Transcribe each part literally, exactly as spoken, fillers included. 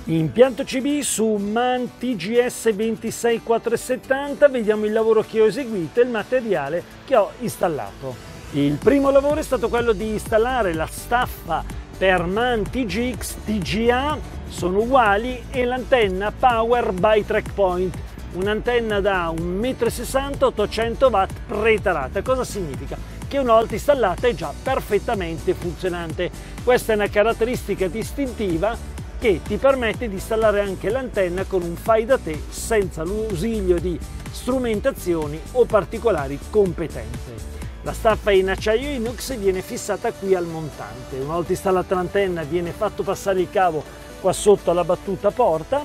Impianto C B su MAN T G S due sei quattrocentosettanta, vediamo il lavoro che ho eseguito e il materiale che ho installato. Il primo lavoro è stato quello di installare la staffa per MAN T G X T G A, sono uguali, e l'antenna Power by TrackPoint, un'antenna da un metro e sessanta, ottocento watt pretarata. Cosa significa? Che una volta installata è già perfettamente funzionante. Questa è una caratteristica distintiva che ti permette di installare anche l'antenna con un fai da te senza l'ausilio di strumentazioni o particolari competenze. La staffa in acciaio inox viene fissata qui al montante. Una volta installata l'antenna viene fatto passare il cavo qua sotto alla battuta porta.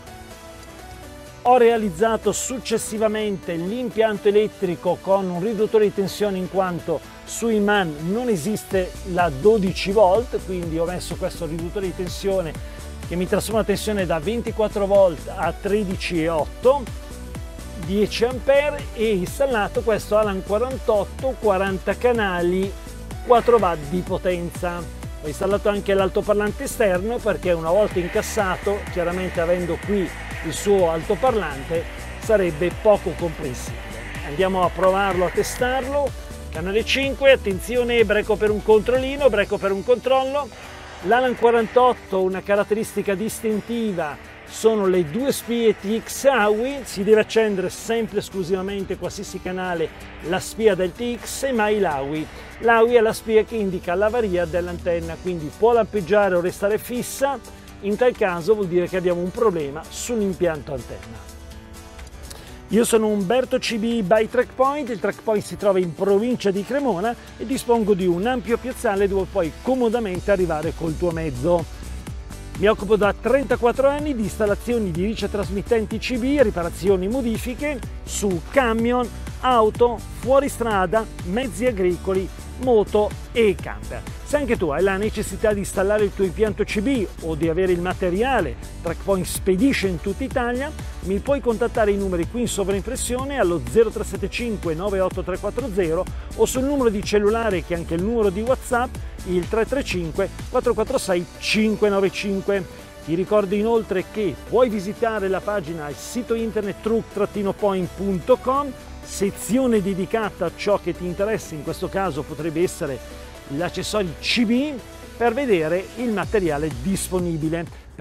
Ho realizzato successivamente l'impianto elettrico con un riduttore di tensione, in quanto sui MAN non esiste la dodici volt, quindi ho messo questo riduttore di tensione che mi trasforma la tensione da ventiquattro volt a tredici virgola otto, dieci ampere, e installato questo Alan quarantotto, quaranta canali, quattro watt di potenza. Ho installato anche l'altoparlante esterno perché una volta incassato, chiaramente avendo qui il suo altoparlante, sarebbe poco comprensibile. Andiamo a provarlo, a testarlo. Canale cinque, attenzione, breco per un controllino, breco per un controllo. L'Alan quarantotto, una caratteristica distintiva, sono le due spie T X A U I, si deve accendere sempre esclusivamente qualsiasi canale la spia del T X e mai l'A U I. L'A U I è la spia che indica l'avaria dell'antenna, quindi può lampeggiare o restare fissa. In tal caso vuol dire che abbiamo un problema sull'impianto antenna. Io sono Umberto C B by TrackPoint, il TrackPoint si trova in provincia di Cremona e dispongo di un ampio piazzale dove puoi comodamente arrivare col tuo mezzo. Mi occupo da trentaquattro anni di installazioni di ricetrasmittenti C B, riparazioni, modifiche su camion, auto, fuoristrada, mezzi agricoli, moto e camper. Se anche tu hai la necessità di installare il tuo impianto C B o di avere il materiale, TrackPoint spedisce in tutta Italia, mi puoi contattare i numeri qui in sovraimpressione allo zero tre sette cinque nove otto tre quattro zero o sul numero di cellulare, che è anche il numero di WhatsApp, il tre tre cinque quattro quattro sei cinque nove cinque. Ti ricordo inoltre che puoi visitare la pagina, il sito internet truck point punto com, sezione dedicata a ciò che ti interessa, in questo caso potrebbe essere l'accessorio C B, per vedere il materiale disponibile.